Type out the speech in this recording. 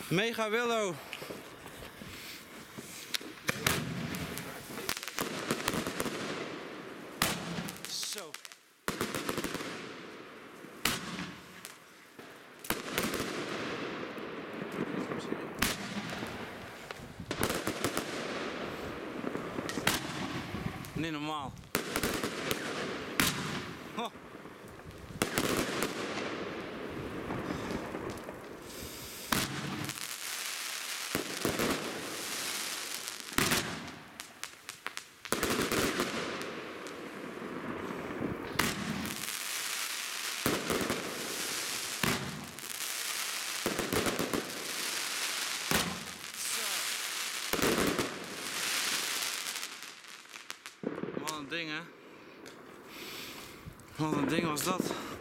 Mega Willow. Zo. Niet normaal. Oh. Wat een ding, hè? Wat een ding was dat.